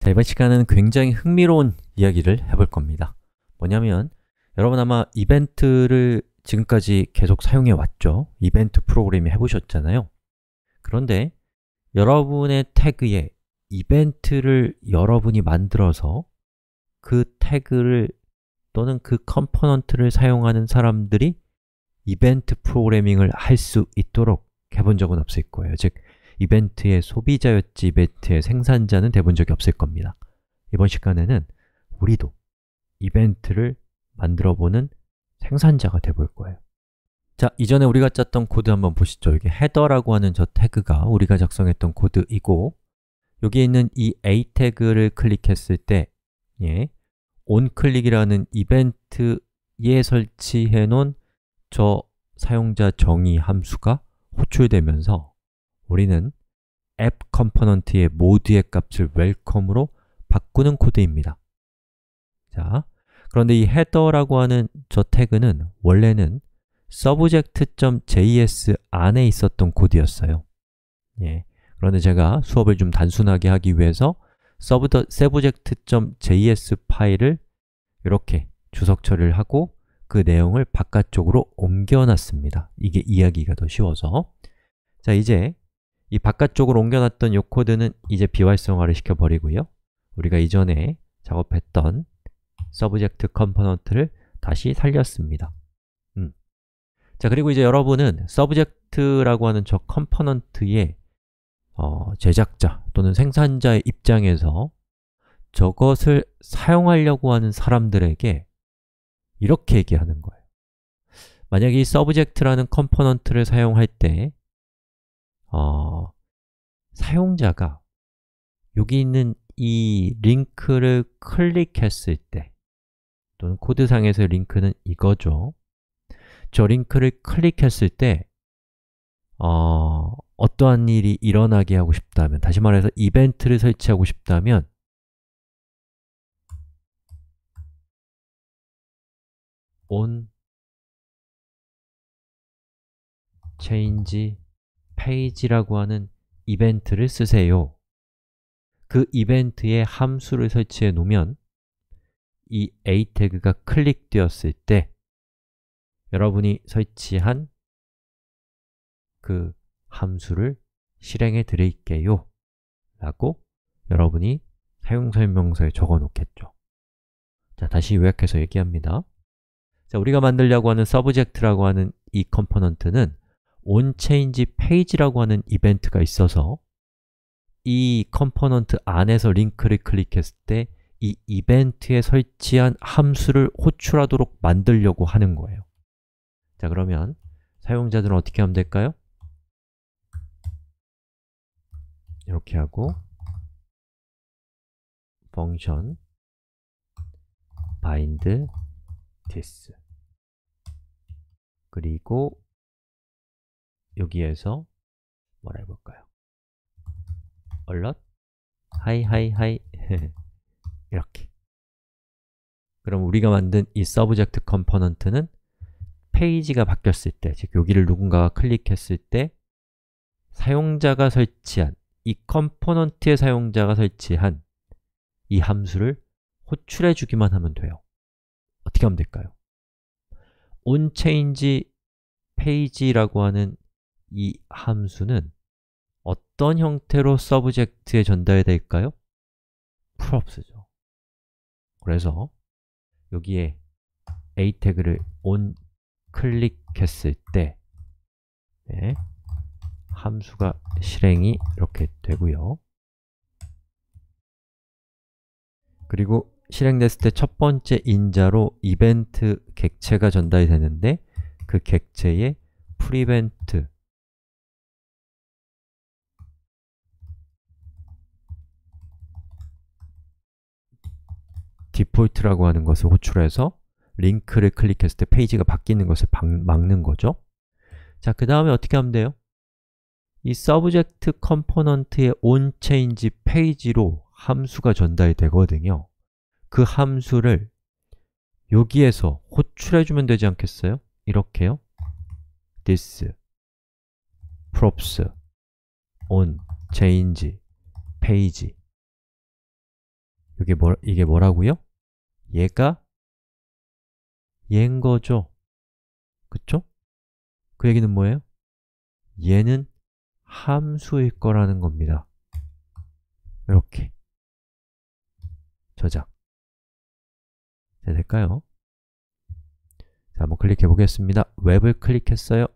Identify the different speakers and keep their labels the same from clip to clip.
Speaker 1: 자, 이번 시간은 굉장히 흥미로운 이야기를 해볼 겁니다. 뭐냐면 여러분 아마 이벤트를 지금까지 계속 사용해 왔죠? 이벤트 프로그래밍 해보셨잖아요. 그런데 여러분의 태그에 이벤트를 여러분이 만들어서 그 태그를 또는 그 컴포넌트를 사용하는 사람들이 이벤트 프로그래밍을 할 수 있도록 해본 적은 없을 거예요. 즉, 이벤트의 소비자였지 이벤트의 생산자는 돼본 적이 없을 겁니다. 이번 시간에는 우리도 이벤트를 만들어보는 생산자가 돼볼 거예요. 자, 이전에 우리가 짰던 코드 한번 보시죠. 여기 헤더라고 하는 저 태그가 우리가 작성했던 코드이고, 여기에 있는 이 a 태그를 클릭했을 때 onClick이라는 이벤트에 설치해 놓은 저 사용자 정의 함수가 호출되면서 우리는 앱 컴포넌트의 모두의 값을 웰컴으로 바꾸는 코드입니다. 자, 그런데 이 헤더라고 하는 저 태그는 원래는 subject.js 안에 있었던 코드였어요. 그런데 제가 수업을 좀 단순하게 하기 위해서 subject.js 파일을 이렇게 주석 처리를 하고 그 내용을 바깥쪽으로 옮겨놨습니다. 이게 이해하기가 더 쉬워서. 자, 이제 이 바깥쪽으로 옮겨놨던 이 코드는 이제 비활성화를 시켜버리고요. 우리가 이전에 작업했던 서브젝트 컴포넌트를 다시 살렸습니다. 자, 그리고 이제 여러분은 서브젝트라고 하는 저 컴포넌트의 제작자 또는 생산자의 입장에서 저것을 사용하려고 하는 사람들에게 이렇게 얘기하는 거예요. 만약에 이 서브젝트라는 컴포넌트를 사용할 때 사용자가 여기 있는 이 링크를 클릭했을 때, 또는 코드상에서의 링크는 이거죠. 저 링크를 클릭했을 때 어떠한 일이 일어나게 하고 싶다면, 다시 말해서 이벤트를 설치하고 싶다면 on change page라고 하는 이벤트를 쓰세요. 그 이벤트에 함수를 설치해 놓으면 이 a 태그가 클릭되었을 때 여러분이 설치한 그 함수를 실행해 드릴게요 라고 여러분이 사용설명서에 적어 놓겠죠. 자, 다시 요약해서 얘기합니다. 자, 우리가 만들려고 하는 subject라고 하는 이 컴포넌트는 onChangePage라고 하는 이벤트가 있어서 이 컴포넌트 안에서 링크를 클릭했을 때 이 이벤트에 설치한 함수를 호출하도록 만들려고 하는 거예요. 자, 그러면 사용자들은 어떻게 하면 될까요? 이렇게 하고 function bind this, 그리고 여기에서 뭐라 해볼까요? alert hi 이렇게. 그럼 우리가 만든 이 subject 컴포넌트는 페이지가 바뀌었을 때, 즉 여기를 누군가가 클릭했을 때 사용자가 설치한, 이 컴포넌트의 사용자가 설치한 이 함수를 호출해 주기만 하면 돼요. 어떻게 하면 될까요? onChangePage라고 하는 이 함수는 어떤 형태로 서브젝트에 전달될까요? props죠. 그래서 여기에 a 태그를 on 클릭했을 때 함수가 실행이 이렇게 되고요. 그리고 실행됐을 때 첫 번째 인자로 이벤트 객체가 전달이 되는데 그 객체에 prevent 디폴트라고 하는 것을 호출해서 링크를 클릭했을 때 페이지가 바뀌는 것을 막는 거죠. 자, 그 다음에 어떻게 하면 돼요? 이 subject 컴포넌트의 onChangePage로 함수가 전달이 되거든요. 그 함수를 여기에서 호출해주면 되지 않겠어요? 이렇게요. this props on change page 이게 뭐라고요? 얘가 얘인 거죠. 그쵸? 그 얘기는 뭐예요? 얘는 함수일 거라는 겁니다. 이렇게 저장. 자, 될까요? 자, 한번 클릭해 보겠습니다. 웹을 클릭했어요.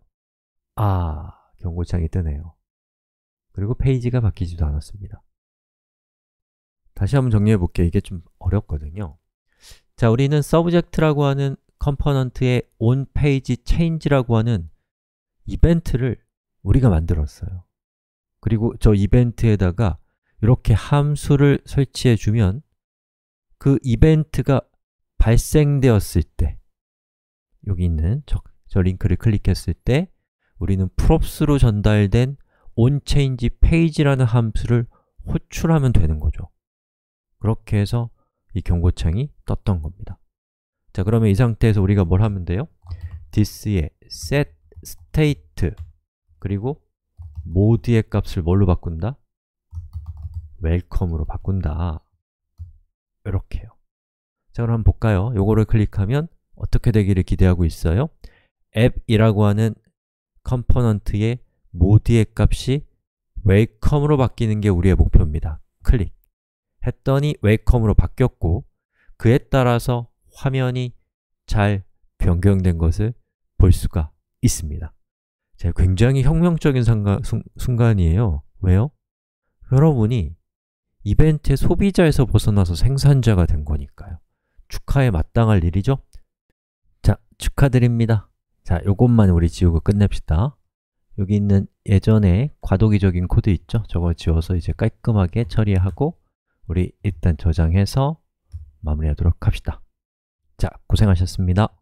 Speaker 1: 경고창이 뜨네요. 그리고 페이지가 바뀌지도 않았습니다. 다시 한번 정리해 볼게요. 이게 좀 어렵거든요. 자, 우리는 subject라고 하는 컴포넌트의 onPageChange라고 하는 이벤트를 우리가 만들었어요. 그리고 저 이벤트에다가 이렇게 함수를 설치해 주면 그 이벤트가 발생되었을 때 여기 있는 저 링크를 클릭했을 때 우리는 props로 전달된 onChangePage라는 함수를 호출하면 되는 거죠. 그렇게 해서 이 경고창이 떴던 겁니다. 자, 그러면 이 상태에서 우리가 뭘 하면 돼요? this의 setState 그리고 mode의 값을 뭘로 바꾼다? welcome으로 바꾼다. 이렇게요. 자, 그럼 한번 볼까요? 요거를 클릭하면 어떻게 되기를 기대하고 있어요? app이라고 하는 컴포넌트의 mode의 값이 welcome으로 바뀌는 게 우리의 목표입니다. 클릭 했더니 welcome으로 바뀌었고 그에 따라서 화면이 잘 변경된 것을 볼 수가 있습니다. 자, 굉장히 혁명적인 순간이에요. 왜요? 여러분이 이벤트의 소비자에서 벗어나서 생산자가 된 거니까요. 축하에 마땅할 일이죠? 자, 축하드립니다. 자, 요것만 우리 지우고 끝냅시다. 여기 있는 예전에 과도기적인 코드 있죠? 저거 지워서 이제 깔끔하게 처리하고 우리 일단 저장해서 마무리하도록 합시다. 자, 고생하셨습니다.